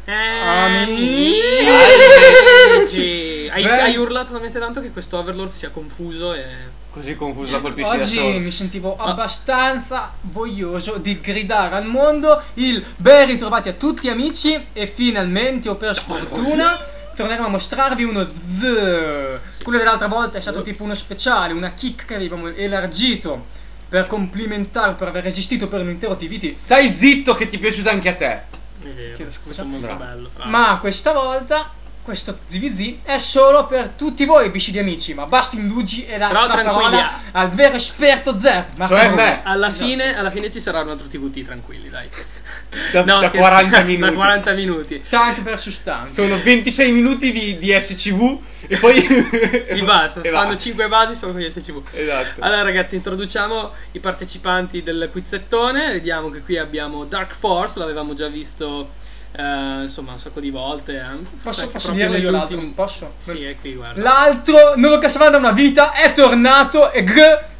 Amici. Hai urlato talmente tanto che questo Overlord si è confuso e... Così confuso da colpisci da solo. Oggi mi sentivo abbastanza voglioso di gridare al mondo il ben ritrovati a tutti amici e finalmente, o per sfortuna, torneremo a mostrarvi uno zzz. Quello dell'altra volta è stato tipo uno speciale, una kick che avevamo elargito per complimentarlo, per aver resistito per un intero TVT. Stai zitto che ti è piaciuto anche a te. È vero, Chiedo è scusa. stato molto bello. Ma questa volta questo ZVZ è solo per tutti voi bisci di amici, ma basta indugi e lascia la parola al vero esperto Zer. Cioè me. Alla fine ci sarà un altro TVT, tranquilli, dai. Da 40 minuti. Da 40 minuti. Tank versus tank. Sono 26 minuti di SCV e poi Di basta, e fanno va. 5 basi solo con gli SCV. Esatto. Allora ragazzi, introduciamo i partecipanti del quizzettone. Vediamo che qui abbiamo Dark Force, l'avevamo già visto insomma un sacco di volte. Posso dirlo io l'altro? Posso? Sì, è qui, guarda. L'altro non lo cassavamo da una vita, è tornato e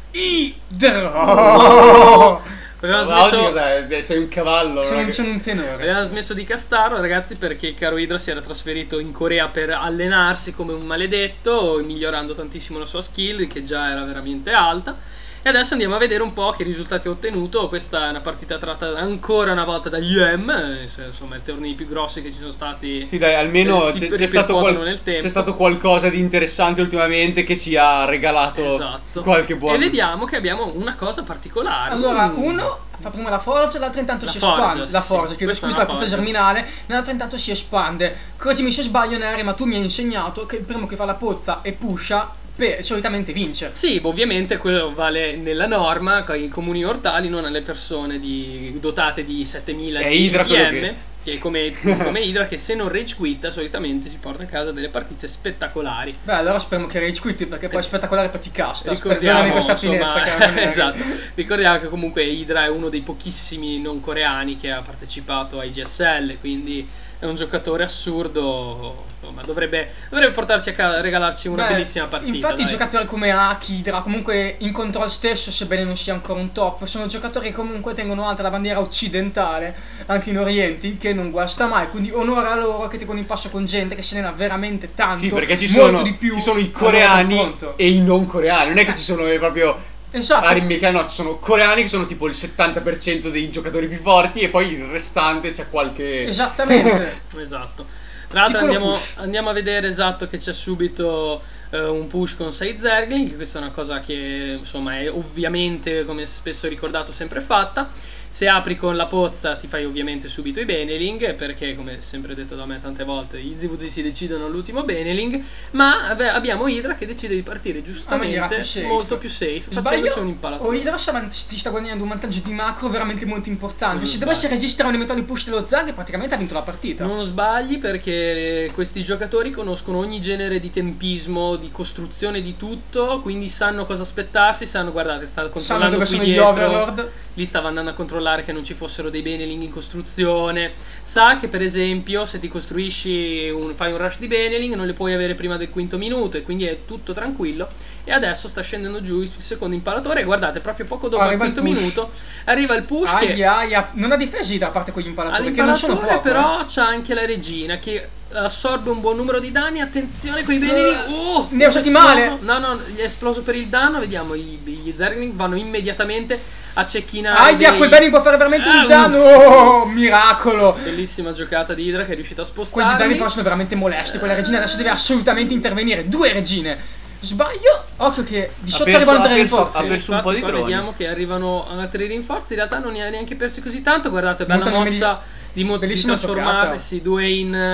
Idro. Avevamo Ma oggi smesso, cos'è? Sei un cavallo. Sono un tenore. avevamo smesso di castarlo, ragazzi, perché il caro Idra si era trasferito in Corea per allenarsi come un maledetto, migliorando tantissimo la sua skill, che già era veramente alta. E adesso andiamo a vedere un po' che risultati ha ottenuto. Questa è una partita tratta ancora una volta dagli insomma i tornei più grossi che ci sono stati. Sì, dai, almeno si c'è stato nel tempo. c'è stato qualcosa di interessante ultimamente che ci ha regalato qualche buon. Esatto. E vediamo che abbiamo una cosa particolare. Allora, uno fa prima la forza, l'altro intanto si espande. La forza, chiedo scusa, la forza germinale, l'altro intanto si espande. Correggimi se sbaglio, Neri, ma tu mi hai insegnato che il primo che fa la pozza e pusha solitamente vince. Sì, ovviamente quello vale nella norma, i comuni mortali, non alle persone dotate di 7000 Hydra PM, che è come Hydra, che se non rage quitta solitamente si porta a casa delle partite spettacolari. Beh, allora speriamo che rage quitti, perché poi è spettacolare per ti casta. Ricordiamo questa insomma, finestra. esatto. Ricordiamo che comunque Hydra è uno dei pochissimi non coreani che ha partecipato ai GSL, quindi è un giocatore assurdo. Insomma, dovrebbe portarci a regalarci una bellissima partita. Infatti, giocatori come Aki, Hydra, comunque in control stesso, sebbene non sia ancora un top, sono giocatori che comunque tengono alta la bandiera occidentale, anche in Orienti, che non guasta mai. Quindi, onore a loro che tengono in passo con gente che se ne ha veramente tanto. Sì, perché ci molto sono, di più. ci sono i coreani e i non coreani. Non è che ci sono proprio. Esatto. No, ci sono coreani che sono tipo il 70% dei giocatori più forti e poi il restante c'è qualche. Esattamente. Esatto. Tra l'altro andiamo a vedere esatto che c'è subito un push con 6 Zergling. Questa è una cosa che insomma è ovviamente, come spesso ricordato, sempre fatta. Se apri con la pozza ti fai ovviamente subito i Beneling, perché come sempre detto da me tante volte i ZVZ si decidono all'ultimo Beneling. Ma abbiamo Hydra che decide di partire giustamente molto più safe, facendosi un impalatore. O Hydra si sta guadagnando un vantaggio di macro veramente molto importante. Se dovesse resistere a un eventuale push dello Zag, praticamente ha vinto la partita. Non sbagli, perché questi giocatori conoscono ogni genere di tempismo, di costruzione di tutto, quindi sanno cosa aspettarsi, guardate, sta controllando dove qui sono dietro, gli Overlord. Lì stava andando a controllare che non ci fossero dei Beneling in costruzione. Sa che per esempio se ti costruisci fai un rush di Beneling non li puoi avere prima del quinto minuto, e quindi è tutto tranquillo. E adesso sta scendendo giù il secondo impalatore e guardate, proprio poco dopo il quinto minuto arriva il push non ha difesi da parte con gli impalatori, perché non sono all'impalatore, poco, però c'ha anche la regina che assorbe un buon numero di danni. Attenzione con i Beneling. Ne ho usati male. No, gli è esploso per il danno. Vediamo, gli Zergling vanno immediatamente a cecchinare. Quel Beneling può fare veramente un danno. Miracolo. Bellissima giocata di Hydra che è riuscita a spostare. Quegli danni però sono veramente molesti. Quella regina adesso deve assolutamente intervenire. 2 regine. Sbaglio? Occhio che di sotto arrivano 3 rinforzi. Ha perso un po' di droni. Vediamo che arrivano altri rinforzi. In realtà non ne ha neanche persi così tanto. Guardate, bella mossa di trasformarsi 2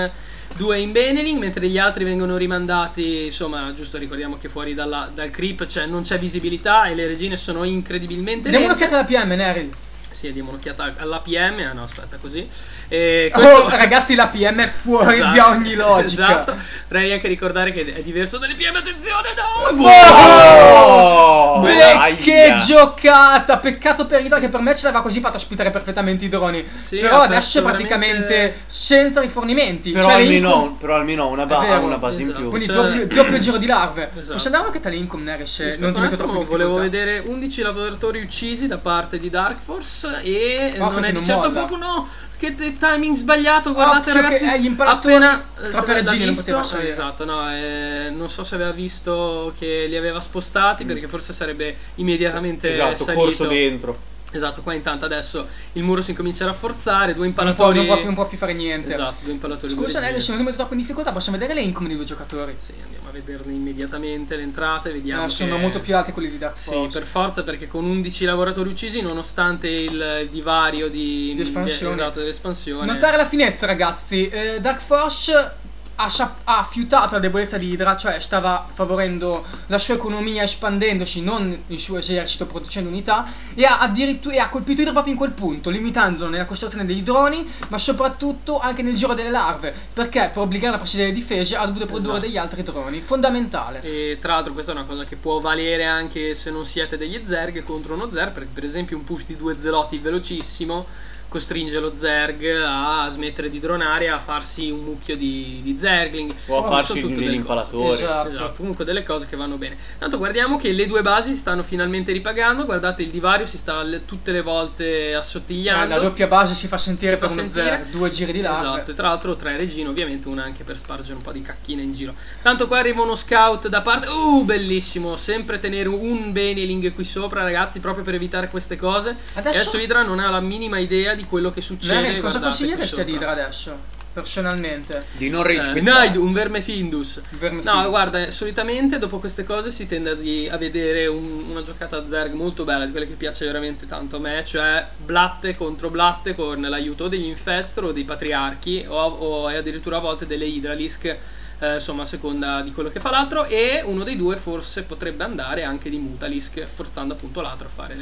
in Beneling, mentre gli altri vengono rimandati. Insomma, giusto, ricordiamo che fuori dal creep non c'è visibilità e le regine sono incredibilmente diamo un'occhiata alla PM, Neril. Sì, diamo un'occhiata alla PM. Ah no, aspetta, così. Ragazzi, la PM è fuori di ogni logica. Esatto. Vorrei anche ricordare che è diverso dalle PM. Attenzione, che giocata! Peccato per Hydra, che per me ce l'aveva così fatta ospitare perfettamente i droni. Sì, però adesso è praticamente senza rifornimenti. Però almeno una base in più. Quindi doppio giro di larve. Possiamo andare anche a Lincoln, Neri, se non ti metto troppo. Volevo vedere 11 lavoratori uccisi da parte di Dark Force. E non è di certo poco, no. che timing sbagliato, guardate Occhio ragazzi, che gli impalatori appena troppo regine non visto, poteva salire. esatto, no, non so se aveva visto che li aveva spostati, perché forse sarebbe immediatamente esatto, salito. corso dentro. Esatto, qua intanto adesso il muro si incomincia a rafforzare, due Non impalatori. può più fare niente. Esatto, due impalatori. Scusa, due regine. se non mi troppo in difficoltà, possiamo vedere l'encom dei due giocatori. Sì, andiamo a vederle immediatamente le entrate, vediamo Sono che... molto più alti quelli di Dark Sì, Force. per forza, perché con 11 lavoratori uccisi, nonostante il divario di espansione. Esatto, dell'espansione. Notare la finezza, ragazzi. Dark Force ha fiutato la debolezza di Hydra, cioè stava favorendo la sua economia espandendosi, non il suo esercito producendo unità, e ha colpito Hydra proprio in quel punto, limitandolo nella costruzione dei droni, ma soprattutto anche nel giro delle larve, perché per obbligare a procedere le difese ha dovuto produrre degli altri droni, fondamentale. E tra l'altro questa è una cosa che può valere anche se non siete degli Zerg contro uno Zerg, perché per esempio un push di 2 zelotti velocissimo costringe lo Zerg a smettere di dronare, a farsi un mucchio di Zergling O a farsi sono tutte degli delle impalatori. cose. Esatto. Esatto, comunque delle cose che vanno bene. Tanto guardiamo che le due basi si stanno finalmente ripagando, guardate il divario si sta tutte le volte assottigliando. La doppia base si fa sentire Si fa per uno sentire. Zerg, 2 giri di larve. Esatto, e tra l'altro 3 regine, ovviamente una anche per spargere un po' di cacchina in giro. Tanto qua arriva uno scout da parte. Bellissimo, sempre tenere un Beneling qui sopra, ragazzi, proprio per evitare queste cose. Adesso Hydra non ha la minima idea di quello che succede. Cosa guardate consiglieresti qui ad Hydra sopra. adesso? Personalmente. Di non rage Naid, un verme Findus. Verme No, Findus. guarda, solitamente dopo queste cose si tende a vedere una giocata a Zerg molto bella, di quelle che piace veramente tanto a me, cioè blatte contro blatte con l'aiuto degli Infestor o dei Patriarchi o addirittura a volte delle Hydralisk, insomma a seconda di quello che fa l'altro, e uno dei due forse potrebbe andare anche di Mutalisk, forzando appunto l'altro a fare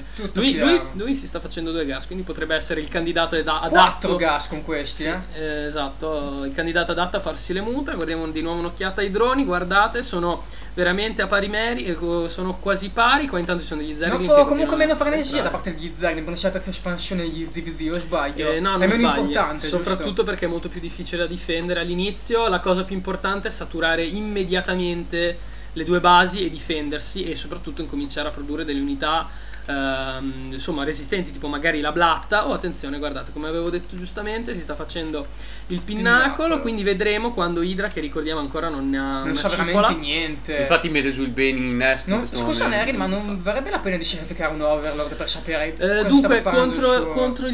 lui si sta facendo 2 gas, quindi potrebbe essere il candidato adatto. 4 gas con questi, Sì, esatto, il candidato adatto a farsi le muta. Guardiamo di nuovo un'occhiata ai droni, guardate, sono veramente a pari meri, sono quasi pari. Qua intanto ci sono degli Zerg. Noto comunque meno frenesia da parte degli Zerg, non c'è tanta espansione degli ZVZ, o sbaglio? No, non è meno sbagli, importante, soprattutto giusto? perché è molto più difficile da difendere all'inizio. La cosa più importante è saturare immediatamente le due basi e difendersi, e soprattutto incominciare a produrre delle unità insomma resistenti, tipo magari la blatta. Attenzione, guardate, come avevo detto giustamente, si sta facendo il pinnacolo, quindi vedremo quando Hydra, che ricordiamo ancora non ne ha Non una sa cipolla. veramente niente. Infatti mette giù il Bening in nest. Scusa Nerin, ma non varrebbe la pena di sacrificare un Overlord per sapere cosa sta dunque preparando il suo... contro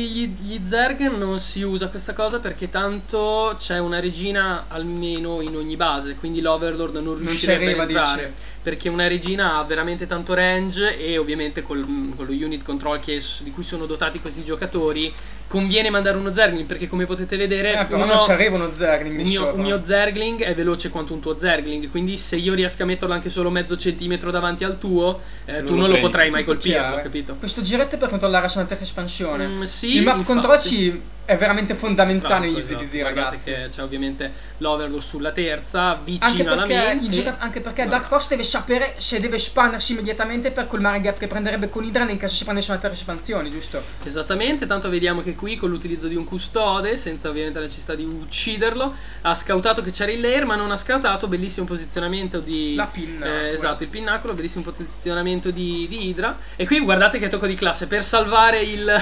gli Zerg non si usa questa cosa, perché tanto c'è una regina almeno in ogni base, quindi l'Overlord non riuscirebbe a entrare, perché una regina ha veramente tanto range, e ovviamente con lo unit control di cui sono dotati questi giocatori conviene mandare uno Zergling, perché come potete vedere però non ci arriva uno Zergling un mio Zergling è veloce quanto un tuo Zergling, quindi se io riesco a metterlo anche solo mezzo centimetro davanti al tuo, tu non lo potrai mai colpirlo, capito? Questo giretto è per controllare sulla terza espansione. Sì, il map infatti. control è veramente fondamentale negli Esatto, ZVZ, ragazzi. che c'è ovviamente l'Overlord sulla terza, vicino alla main. Anche perché Dark Force deve sapere se deve espandersi immediatamente per colmare il gap che prenderebbe con Hydra nel caso si prendesse una terza espansione, giusto? Esattamente, tanto vediamo che qui con l'utilizzo di un custode, senza ovviamente la necessità di ucciderlo, ha scoutato che c'era il lair, ma non ha scoutato, bellissimo posizionamento di... La pinna. Esatto, il pinnacolo, bellissimo posizionamento di Hydra. E qui guardate che tocco di classe, per salvare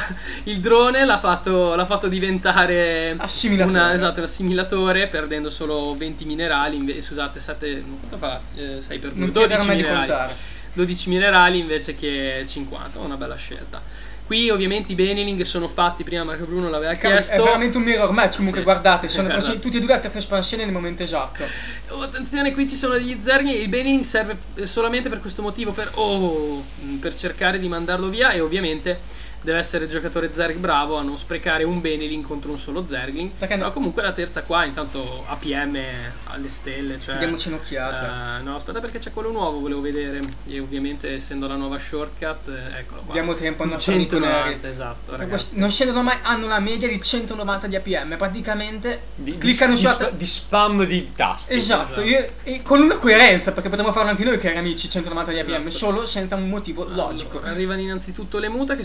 il drone l'ha fatto diventare assimilatore. Un assimilatore, perdendo solo 20 minerali, scusate, 7, quanto fa? 6 per 2, 12 minerali. 12 minerali invece che 50, una bella scelta. Qui ovviamente i Beneling sono fatti, prima Marco Bruno l'aveva chiesto. È veramente un mirror match, comunque sì. guardate, sono tutti e due la terza espansione nel momento esatto. Attenzione, qui ci sono degli Zerg, il Beneling serve solamente per questo motivo, per cercare di mandarlo via, e ovviamente deve essere il giocatore Zerg bravo a non sprecare un Beneling contro un solo Zergling. Perché no? Comunque la terza qua intanto APM alle stelle, cioè, diamoci un'occhiata. no, aspetta, perché c'è quello nuovo, volevo vedere, e ovviamente essendo la nuova shortcut, eccolo qua. Abbiamo tempo a 190, esatto, ragazzi. Non scendono mai, hanno una media di 190 di APM, praticamente cliccano di spam di tasti. Esatto, con una coerenza, perché potremmo farlo anche noi, cari amici, 190 di APM, esatto. solo senza un motivo logico. Arrivano innanzitutto le muta, che sono state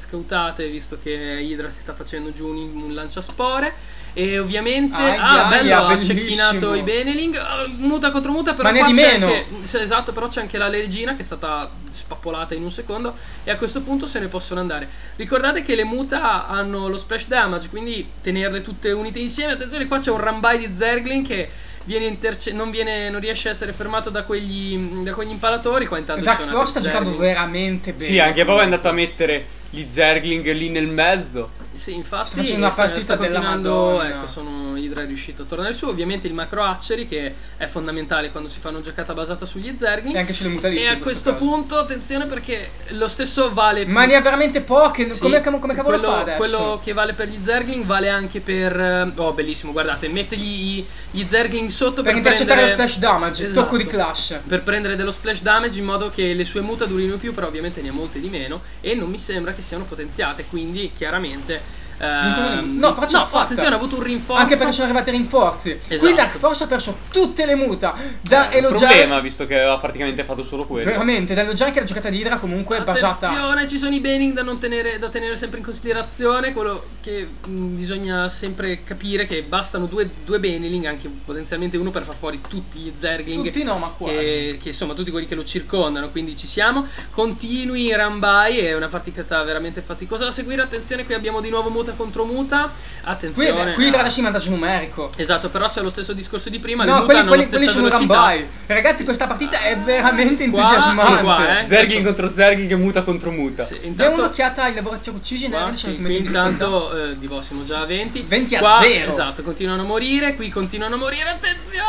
scoutate, visto che Hydra si sta facendo giù un lanciaspore. E ovviamente bello, ha cecchinato i Beneling, muta contro muta, però ma qua ne di c'è meno. anche, esatto, però c'è anche la regina che è stata spappolata in un secondo, e a questo punto se ne possono andare. Ricordate che le muta hanno lo splash damage, quindi tenerle tutte unite insieme. Attenzione, qua c'è un Rambai di Zergling che non riesce a essere fermato da quegli impalatori. Qua intanto Dark Force sta giocando veramente bene. Sì, anche proprio è andato a mettere gli Zergling lì nel mezzo. Sì, infatti sta facendo una partita della Madonna. Ecco, Hydra è riuscito a tornare su. Ovviamente il macro archery, che è fondamentale quando si fa una giocata basata sugli Zergling, e anche sulle mutaliste. E a questo punto attenzione, perché lo stesso vale. Ma ne ha veramente poche. Sì, come cavolo fa adesso? Quello che vale per gli Zergling vale anche per. Oh, bellissimo, guardate, mette gli Zergling sotto per intercettare lo splash damage. Esatto, tocco di clash. Per prendere dello splash damage, in modo che le sue muta durino più, però ovviamente ne ha molte di meno. E non mi sembra che siano potenziate, quindi chiaramente. No, però attenzione, ha avuto un rinforzo. Anche perché sono arrivati i rinforzi. Esatto. Quindi Dark Force ha perso tutte le muta. Da Un elogiare. problema, visto che aveva praticamente fatto solo quello. Veramente, da elogiare che la giocata di Hydra comunque è basata. Attenzione, ci sono i Bening da tenere sempre in considerazione. Quello che bisogna sempre capire, che bastano due Beneling, anche potenzialmente uno, per far fuori tutti gli Zergling. Tutti no, ma quasi. Che insomma, tutti quelli che lo circondano. Quindi ci siamo. Continui Rambai, è una partita veramente faticosa da seguire. Attenzione, qui abbiamo di nuovo muta contro muta. Attenzione, qui Hydra adesso in vantaggio numerico. Esatto, però c'è lo stesso discorso di prima. No, le muta hanno la quelli stessa sono velocità. Rambai. Ragazzi, questa partita è veramente entusiasmante. Zergling contro Zergling e muta contro muta. Sì, Diamo un'occhiata ai lavoratori uccisi. Qui intanto siamo già a 20. 20 a qua, 0. Esatto, continuano a morire. Qui continuano a morire. Attenzione!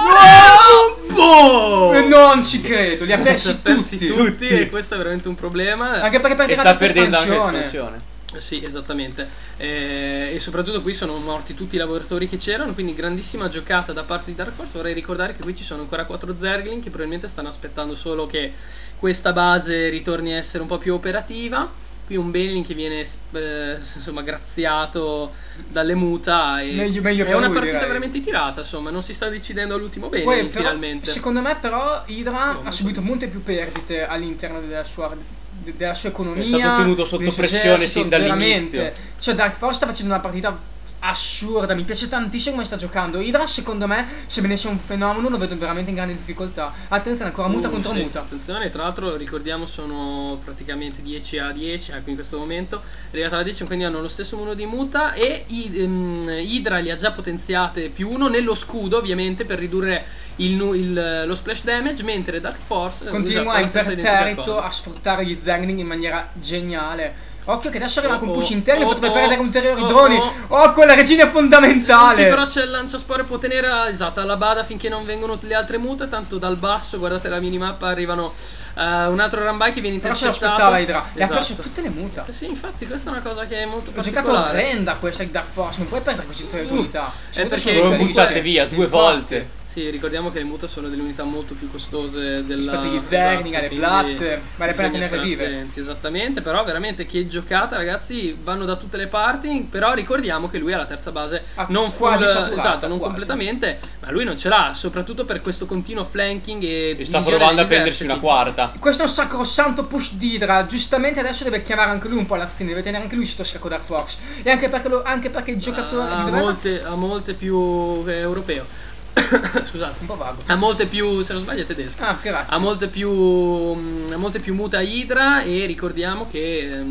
Non ci credo, li ha persi tutti. E questo è veramente un problema. Anche perché e sta perdendo anche l'espansione. Sì, esattamente. E soprattutto qui sono morti tutti i lavoratori che c'erano, quindi grandissima giocata da parte di Dark Force. Vorrei ricordare che qui ci sono ancora 4 Zergling che probabilmente stanno aspettando solo che questa base ritorni a essere un po' più operativa. Qui un Beneling che viene insomma graziato dalle muta, e meglio è una lui, partita direi. veramente tirata, insomma, non si sta decidendo all'ultimo Beneling finalmente. Secondo me però Hydra ha subito molte più perdite all'interno della sua economia. È stato tenuto sotto pressione sin dall'inizio. Cioè Dark Force sta facendo una partita assurda, mi piace tantissimo come sta giocando. Hydra, secondo me, sebbene sia un fenomeno, lo vedo veramente in grande difficoltà. Attenzione, ancora muta contro muta. Attenzione, tra l'altro ricordiamo sono praticamente 10 a 10 anche in questo momento. È arrivata la 10, quindi hanno lo stesso numero di muta, e Hydra li ha già potenziate +1 nello scudo, ovviamente, per ridurre lo splash damage, mentre Dark Force continua imperterrito a sfruttare gli Zergling in maniera geniale. Occhio che adesso arriva con push interno, potrebbe perdere ulteriori droni. Quella regina è fondamentale. Sì, però c'è il lanciaspore, può tenere alla bada finché non vengono le altre mute. Tanto dal basso, guardate la minimappa, arrivano un altro Rambai che viene intercettato. Però se l'aspettava Hydra, e ha esatto. perso tutte le muta. Sì, infatti questa è una cosa che è molto Ho particolare. giocato orrenda questa di Dark Force, non puoi perdere così tutte le tue unità. Perché lo buttate via 2 volte. Sì, ricordiamo che le muta sono delle unità molto più costose rispetto agli Zergling, alle Blatt, vale la pena tenerle vive. Esattamente, però veramente che giocata, ragazzi, vanno da tutte le parti. Però ricordiamo che lui ha la terza base non quasi saturata, esatto, non completamente, ma lui non ce l'ha, soprattutto per questo continuo flanking e sta provando a prendersi una quarta. Questo è un sacrosanto push di Hydra. Giustamente adesso deve chiamare anche lui un po' l'azione, deve tenere anche lui sotto scacco Dark Force. E anche perché il giocatore ha molte più europeo. Scusate, un po' vago. Ha molte più, se non sbaglio è tedesco. Grazie. Ha molte più muta Hydra, e ricordiamo che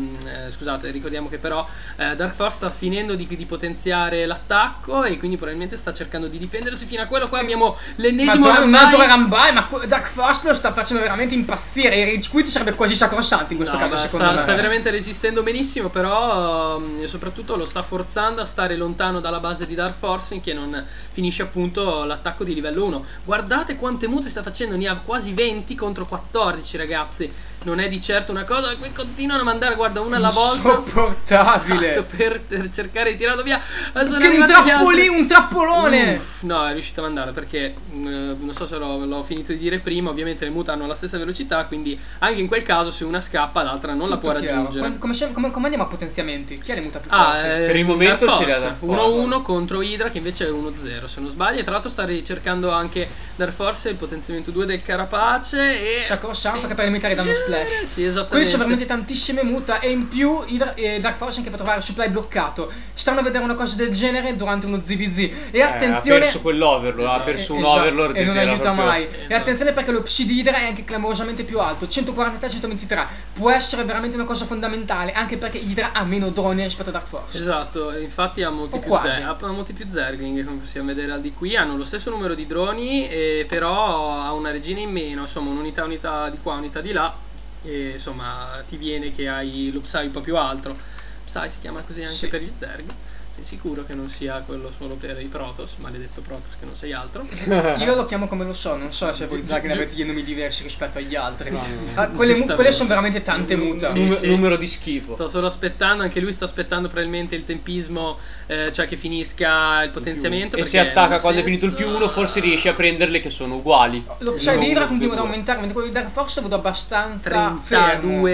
però Dark Force sta finendo di potenziare l'attacco, e quindi probabilmente sta cercando di difendersi fino a quello. Qua abbiamo l'ennesimo Rambai, ma Dark Force lo sta facendo veramente impazzire. Il rage quit sarebbe quasi sacrosanto in questo caso, secondo me. Sta veramente resistendo benissimo, però soprattutto lo sta forzando a stare lontano dalla base di Dark Force finché non finisce appunto l'attacco di livello 1. Guardate quante mute sta facendo, ne ha quasi 20 contro 14, ragazzi. Non è di certo una cosa. Qui continuano a mandare, guarda, una alla volta. Insopportabile. Esatto, per cercare di tirarlo via. Che un trappolone. No, è riuscito a mandare perché non so se l'ho finito di dire prima. Ovviamente le mute hanno la stessa velocità, quindi anche in quel caso se una scappa l'altra non la può raggiungere. Come andiamo a potenziamenti? Chi ha le muta più forti? Per il momento ce l'ha Dark Force 1-1 contro Hydra, che invece è 1-0 se non sbaglio. E tra l'altro sta ricercando anche Dark Force il potenziamento 2 del carapace, e sacrosanto che per limitare danno split. Splash. Sì, esattamente. Quindi sono veramente tantissime muta e in più Dark Force anche per trovare supply bloccato. Stanno a vedere una cosa del genere durante uno ZVZ. E attenzione, ha perso quell'overlord, ha perso un esatto, overlord e non era aiuta proprio- mai. E Esatto. attenzione perché lo Psi di Hydra è anche clamorosamente più alto, 143-123. Può essere veramente una cosa fondamentale, anche perché Hydra ha meno droni rispetto a Dark Force. Esatto, infatti ha molti, O più, quasi. ha molti più Zergling, come possiamo vedere al di qui, hanno lo stesso numero di droni, però ha una regina in meno, insomma un'unità di qua, unità di là, e insomma ti viene che hai lo Psy un po' più altro. Psy si chiama così anche Sì. per gli Zerg. Sei sicuro che non sia quello solo per i Protoss, maledetto Protoss che non sei altro? Io lo chiamo come lo so, non so se voi Draghi avete dei nomi diversi rispetto agli altri. Quelle Giustamente. sono veramente tante muta. Sì, sì. Numero di schifo. Sto solo aspettando, anche lui sta aspettando probabilmente il tempismo, cioè che finisca il potenziamento. E se perché attacca nel quando è finito il senso- più 1 forse riesce a prenderle che sono uguali. Lo Psy di Hydra Non continua ad due. aumentare, mentre quello di Dark Force lo vedo abbastanza fermo.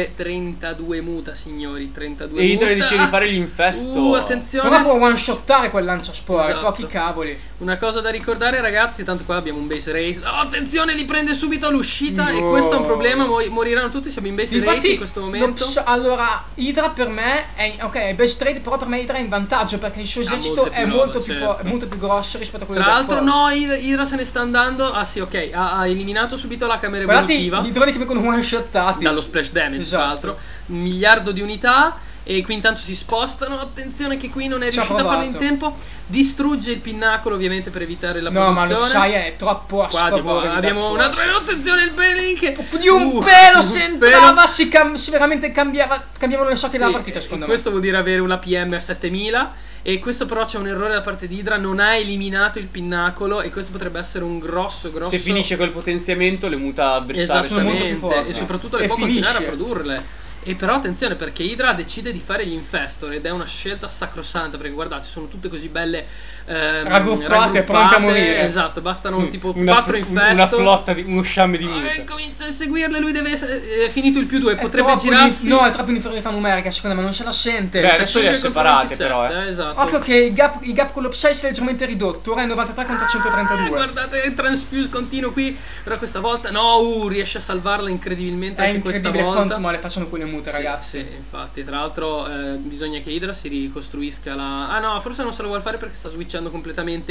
32 muta, signori, 32 E Hydra muta. dice di fare l'infesto. Attenzione. Non può one shottare quel lanciaspore, Esatto. pochi cavoli. Una cosa da ricordare, ragazzi, tanto qua abbiamo un base race. Oh, attenzione, li prende subito all'uscita e No. questo è un problema, moriranno tutti, siamo in base race in questo momento. Allora, Hydra per me è ok, è best trade, però per me Hydra è in vantaggio perché il suo esercito molte è più molto roba, più, certo. è molto più grosso rispetto a quello Tra di Dark l'altro Force. no, Hydra se ne sta andando. Ah sì, ok, ha eliminato subito la camera Guardate evolutiva i droni che vengono one shottati dallo splash damage, Esatto. tra l'altro. 1 miliardo di unità. E qui intanto si spostano. Attenzione che qui non è Ci ha riuscito a farlo in provato. tempo. Distrugge il pinnacolo ovviamente per evitare la No, ma lo produzione. Psy è troppo a Qua tipo, sfavore di abbiamo Dark un altro. Force. Attenzione il Belink Di un pelo se entrava si veramente cambiavano le sorti della partita secondo me. Questo vuol dire avere una PM a 7000. E questo però c'è un errore da parte di Hydra. Non ha eliminato il pinnacolo. E questo potrebbe essere un grosso Se finisce quel potenziamento le muta avversarie Sono molto più esattamente. forti. E soprattutto le E può continuare a finisce. produrle. E però attenzione perché Hydra decide di fare gli infestor ed è una scelta sacrosanta perché guardate sono tutte così belle Raggruppate, pronte a morire. Esatto, bastano tipo Una 4 infestor. Una flotta di uno sciame di muta. Comincia a seguirle, lui deve essere è finito il più 2, È potrebbe troppo girarsi. no, è troppo in inferiorità numerica secondo me, non se la sente. Beh, adesso le ha 35 contro separate 27, però, esatto. Occhio che il gap con lo Psy si è leggermente ridotto, ora è 93 contro 132. Guardate il transfuse continuo qui. Però questa volta no, riesce a salvarla incredibilmente È anche questa incredibile volta. quanto male facciano quelle mute, Sì, ragazzi. sì, infatti, tra l'altro bisogna che Hydra si ricostruisca la... Ah no, forse non se lo vuole fare perché sta switchando completamente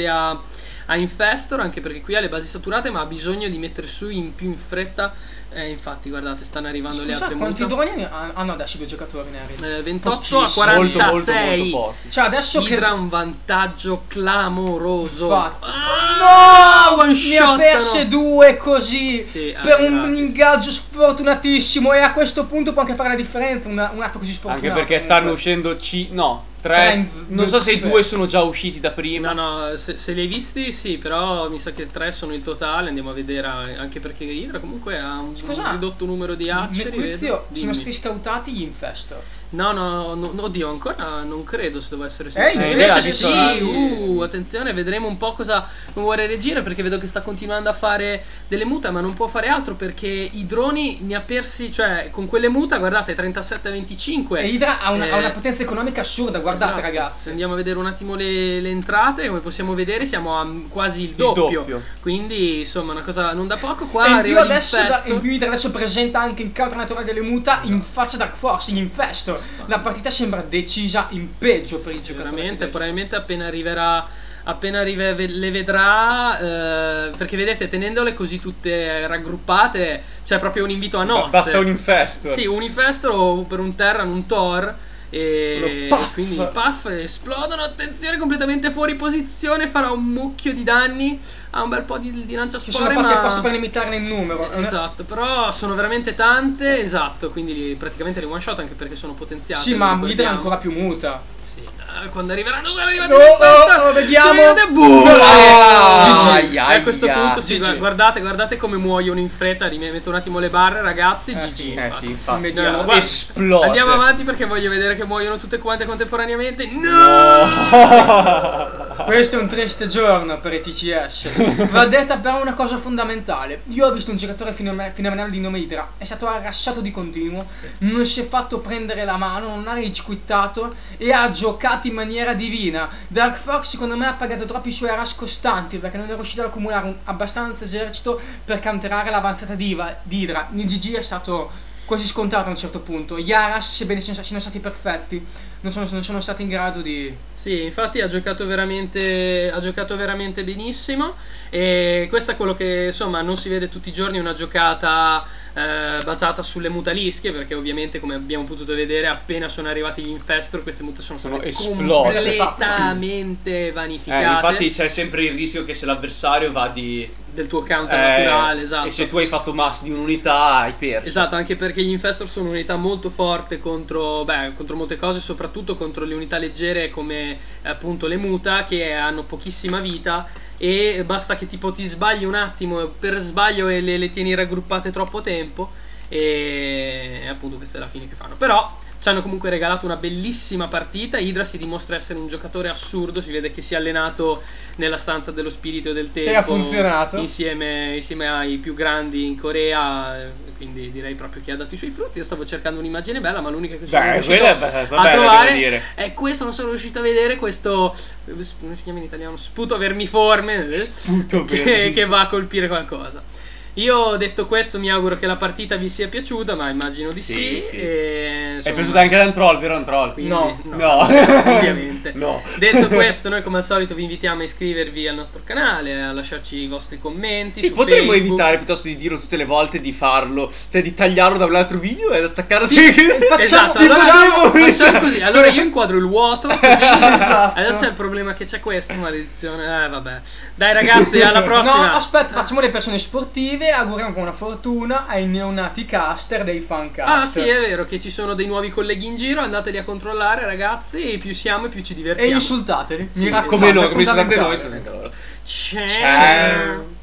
a Infestor, anche perché qui ha le basi saturate, ma ha bisogno di mettere su più in fretta. Infatti, guardate, stanno arrivando le Scusa, altre quanti muta. droni hanno adesso i due giocatori neri? 28 a Pochissimo. 46. Molto poco. Cioè adesso che... Hydra ha un vantaggio clamoroso. Infatti. Ah, No! one Ne ha shot, perse no. due così Sì, per un gratis. ingaggio sfortunatissimo e a questo punto può anche fare la differenza un atto così sfortunato. Anche perché stanno uscendo Tre tre. in- Non so se i tre. due sono già usciti da prima. No, se li hai visti sì, però mi sa che 3 sono il totale, andiamo a vedere, anche perché Hydra comunque ha un Scusa, ridotto numero di aceri, Mercuzio, vedo. sono Dimmi. stati scautati gli Infestor. No, oddio, ancora non credo se devo essere invece Invece sì. sì, attenzione, vedremo un po' cosa vuole reagire perché vedo che sta continuando a fare delle muta, ma non può fare altro perché i droni ne ha persi, cioè con quelle muta, guardate, 37-25. E Hydra ha una potenza economica assurda, guardate Esatto. ragazzi. Se andiamo a vedere un attimo le entrate, come possiamo vedere siamo a quasi il doppio. doppio. Quindi insomma una cosa non da poco. Qua E in più, arriva adesso, l'Infestor. in più Hydra adesso presenta anche il counter naturale delle muta in faccia Dark Force, gli Infestor. La partita sembra decisa in peggio per il giocatore. Veramente, tedesco. probabilmente appena le vedrà, perché vedete tenendole così tutte raggruppate c'è proprio un invito a nozze. Basta un infestor. Sì, un infestor o per un Terran un Thor. E Lo puff. quindi puff esplodono. Attenzione, completamente fuori posizione. Farà un mucchio di danni. Ha un bel po' di Che lanciaspore, sono fatti ma... apposta per limitarne il numero. Esatto, però sono veramente tante. Esatto, quindi praticamente li one shot anche perché sono potenziate. Sì, ma ricordiamo. Hydra è ancora più muta. Sì, quando arriveranno sono arrivati Vediamo. E a questo punto sì, GG. guardate come muoiono in fretta. Rimetto un attimo le barre, ragazzi. GG. sì. infatti. Sì, infatti. Vediamo. No, guarda, Esplose. Andiamo avanti perché voglio vedere che muoiono tutte quante contemporaneamente. No! Questo è un triste giorno per i TCS. Va detta però una cosa fondamentale. Io ho visto un giocatore fenomenale di nome Hydra. È stato arrassato di continuo. Non si è fatto prendere la mano. Non ha riquittato. E ha giocato in maniera divina. Dark Fox secondo me ha pagato troppi suoi harass costanti perché non è riuscito ad accumulare abbastanza esercito per counterare l'avanzata di Hydra. Il GG è stato quasi scontato a un certo punto. Yaras, sebbene siano stati perfetti, non sono stati in grado di... Sì, infatti ha giocato veramente benissimo, e questo è quello che insomma non si vede tutti i giorni, una giocata basata sulle mutalischie, perché ovviamente, come abbiamo potuto vedere, appena sono arrivati gli infestor queste mute sono state completamente vanificate. Infatti c'è sempre il rischio che se l'avversario va del tuo counter naturale, esatto. E se tu hai fatto mass di un'unità hai perso. Esatto, anche perché gli infestor sono un'unità molto forte contro molte cose, soprattutto contro le unità leggere come appunto le muta, che hanno pochissima vita, e basta che tipo ti sbagli un attimo per sbaglio e le tieni raggruppate troppo tempo, e appunto questa è la fine che fanno. Però ci hanno comunque regalato una bellissima partita. Hydra si dimostra essere un giocatore assurdo, si vede che si è allenato nella stanza dello spirito e del tempo, e ha funzionato insieme ai più grandi in Corea, quindi direi proprio che ha dato i suoi frutti. Io stavo cercando un'un'immagine bella, ma l'unica che sono riuscito a trovare è questo. Non sono riuscito a vedere questo, come si chiama in italiano, sputo vermiforme, che va a colpire qualcosa. Io, detto questo, mi auguro che la partita vi sia piaciuta, ma immagino di sì. E, insomma, è piaciuta anche da un troll, vero? Un troll? Quindi, no. Ovviamente. No. Detto questo, noi come al solito vi invitiamo a iscrivervi al nostro canale, a lasciarci i vostri commenti. Sì, su potremmo Facebook. evitare, piuttosto di dirlo tutte le volte, di farlo, cioè di tagliarlo da un altro video e attaccarlo. Sì, esatto, facciamo così. Allora io inquadro il vuoto, così. Esatto. Adesso c'è il problema che c'è questo, maledizione. Vabbè. Dai ragazzi, alla prossima. No, aspetta, facciamo le persone sportive. Auguriamo buona fortuna ai neonati caster dei Fancast. Ah sì, è vero che ci sono dei nuovi colleghi in giro, andateli a controllare ragazzi, e più siamo e più ci divertiamo. E insultateli, Sì, mi raccomando, come noi, come è insultate fondamentale. noi. Ciao.